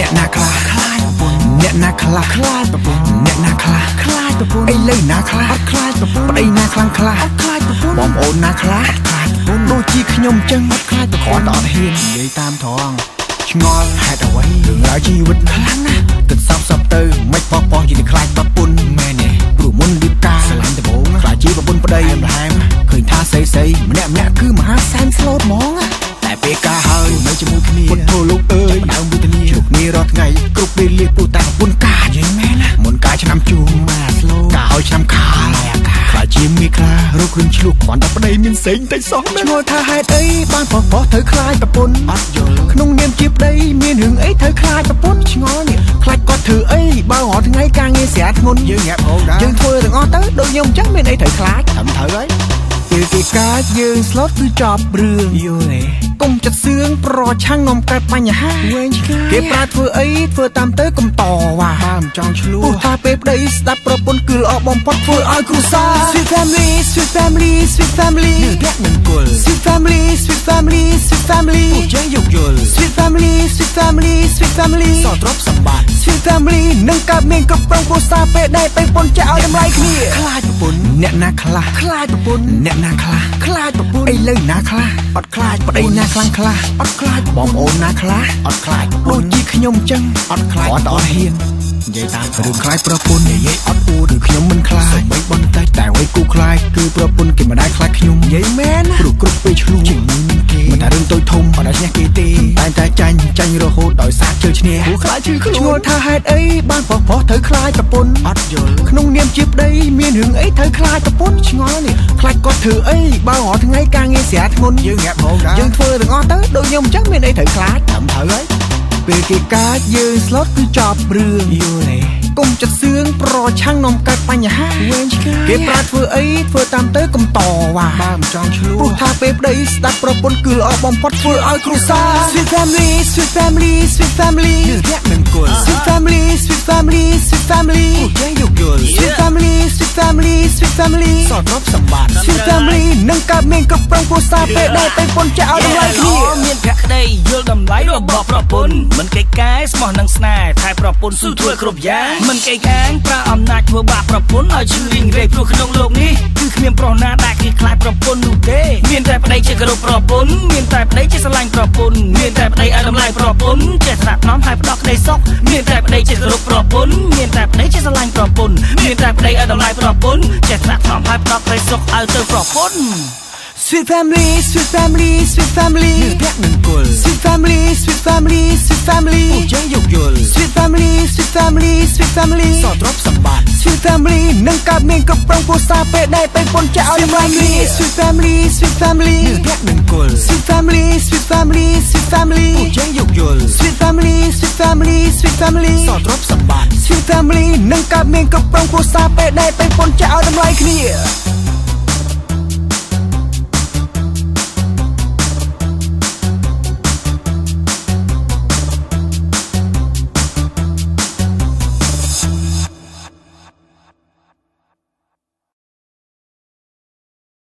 អ្នកណាខ្លះខ្លាចប្រពន្ធអ្នកណាខ្លះខ្លាចប្រពន្ធអ្នកណាខ្លះខ្លាចប្រពន្ធអីលើណាខ្លះអត់ខ្លាចប្រពន្ធប្តីណាខ្លាំងខ្លះអត់ខ្លាចប្រពន្ធបងប្អូនណាខ្លះអត់ខ្លាចប្រពន្ធដូចជាខ្ញុំចឹងអត់ខ្លាចប្រពន្ធគាត់អត់ហ៊ាននិយាយតាមត្រង់ឆ្ងល់ហេតុអ្វីរឿងរ៉ាវជីវិតខ្លាំងណាស់គិតសោកទៅមិនប៉ោះយីខ្លាចប្រពន្ធមែនទេព្រោះមុនរៀបការស្រឡាញ់ដំបងខ្លាចជាប្រពន្ធប្តីម្ល៉េះឃើញថាស្អីម្នាក់គឺមហាសែនស្លូតហ្មងតែពេលការហើយនៅជាមួយគ្នាពុទ្ធធលោកអើយដើមវិធានាជួបគ្នារាល់ថ្ងៃគ្រប់ពេលលាព្រោះតែប្រពន្ធការយីមែនណាមុនការឆ្នាំជួងមកស្លូការឲ្យឆ្នាំខាខ្លាចជាមីខ្លារកគ្រឿងឆ្លុះគ្រាន់តែប្តីមានសេងតែសោះឆ្ងល់ថាហេតុអីបានប្រុសត្រូវខ្លាចប្រពន្ធអត់យល់ក្នុងនាមជាប្តីមានរឿងអីត្រូវខ្លាចប្រពន្ធឆ្ងល់នេះខ្លាចគាត់ធ្វើអីបើរាល់ថ្ងៃការងារស្រាធ្ងន់យើងញាប់ហូរដែរយើងធ្វើទាំងអស់ទៅដូចខ្ញុំចឹងមានអីត្រូវខ្លាចត្រឹមត្រូវហើយពេលគេកាចយើងស្លុតគឺចប់រឿងយល់ទេកុំចិត្តសឿងប្រឆាំងនាំកើតបញ្ហាវែងឆ្ងាយគេប្រើធ្វើអីធ្វើតាមទៅកុំតវ៉ាបើមិនចង់ឆ្លោះព្រោះថាពេលប្តីស្ដាប់ប្រពន្ធគឺល្អបំផុតធ្វើឲ្យគ្រួសារ Sweet family sweet family sweet family អ្នកនឹងគល់ Sweet family sweet family sweet family ពួកយើងយកយល់ Sweet family sweet family sweet family សទ្រព្យសម្បត្តិ Sweet family នឹងកើតមានគ្រប់គ្រងគ្រួសារពេលដែលពេលប៉ុនចាក់ឲ្យតម្លៃគ្នាខ្លាចប្រពន្ធអ្នកណាខ្លះខ្លាចប្រពន្ធអ្នកណាខ្លះខ្លាចប្រពន្ធអីលើណាខ្លះអត់ខ្លាចប្តីណាខ្លាំងខ្លះអត់ខ្លាចបងប្អូនណាខ្លះអត់ខ្លាចដូចជាខ្ញុំចឹងអត់ខ្លាចគាត់អត់ហ៊ាននិយាយតាមរឿងខ្លាចប្រពន្ធនិយាយអត់អួតឬខ្ញុំមិនខ្លាចមិនបន្តិចតែអ្វីគូខ្លាចគឺប្រពន្ធគេមិនដែលខ្លាចខ្ញុំនិយាយមែនព្រោះគ្រប់ពេលឆ្លុះជាមួយនឹងគេមិនថារឿងតូចធំអត់ដែលឈ្នះគេទេតែចាញ់រហូតដោយសារជើឈ្នះព្រោះខ្លាចជឿខ្លួនឆ្ងល់ថាហេតុអីបានប្រុសត្រូវខ្លាចប្រពន្ធអត់យល់ក្នុងនាមជាប្តីមានរឿងអីត្រូវខ្លាចប្រពន្ធឆ្ងល់នេះខ្លាចគាត់ធ្វើអីបើរាល់ថ្ងៃការងារស្រាធ្ងន់យើងញាប់ហូរដែរយើងធ្វើទាំងអស់ទៅដូចខ្ញុំចឹងមានអីត្រូវខ្លាចត្រឹមត្រូវហើយពេលគេកាចយើងស្លុតគឺចប់រឿងយល់ទេកុំចិត្តសឿងប្រឆាំងនាំកើតបញ្ហាវែងឆ្ងាយគេប្រើធ្វើអីធ្វើតាមទៅកុំតវ៉ាបើមិនចង់ឆ្លោះព្រោះថាពេលប្តីស្ដាប់ប្រពន្ធគឺល្អបំផុតធ្វើឲ្យគ្រួសារ Sweet family sweet family sweet family អ្នកនឹងគល់ Sweet family sweet family sweet family ពួកយើងយកយល់ Sweet family sweet family sweet family សទ្រព្យសម្បត្តិ Sweet family នឹងកើតមានគ្រប់គ្រងគ្រួសារពេលដែលពេលប៉ុនចាក់ឲ្យតម្លៃគ្នាមានភក្តីយល់តម្លៃរបស់ប្រពន្ធមិនកិច្ចការស្មោះនឹងស្នេហ៍ថែប្រពន្ធស៊ូធ្វើគ្រប់យ៉ាងមិនកិច្ចការប្រើអំណាចធ្វើបាបប្រពន្ធឲ្យឈឺរីងរៃព្រោះក្នុងโลกនេះគឺគ្មានប្រុសណាដែលគេខ្លាចប្រពន្ធនោះទេមានតែប្តីជាគោរពប្រពន្ធមានតែប្តីជាស្រឡាញ់ប្រពន្ធមានតែប្តីឲ្យតម្លៃប្រពន្ធចេះថ្នាក់ថ្នមហើយផ្ដោតក្តីសុខមានតែប្តីជាគោរពប្រពន្ធមានតែប្តីជាស្រឡាញ់ប្រពន្ធមានតែប្តីឲ្យតម្លៃប្រពន្ធចេះថ្នាក់ថ្នមហើយផ្ដោតក្តីសុខឲ្យទៅប្រពន្ធ Sweet family sweet family sweet family អ្នកនឹងគល់ Sweet family sweet family sweet family ពួកយើងយកយល់ Sweet family sweet family sweet family សទ្រព្យសម្បត្តិ Sweet family នឹងកើតមានគ្រប់គ្រងគ្រួសារពេលដែលពេលប៉ុនចាក់ឲ្យតម្លៃគ្នា Sweet family sweet family អ្នកនឹងគល់ Sweet family sweet family sweet family ពួកយើងយកយល់ Sweet family sweet family sweet family សទ្រព្យសម្បត្តិ Sweet family នឹងកើតមានគ្រប់គ្រងគ្រួសារពេលដែលពេលប៉ុនចាក់ឲ្យតម្លៃគ្នា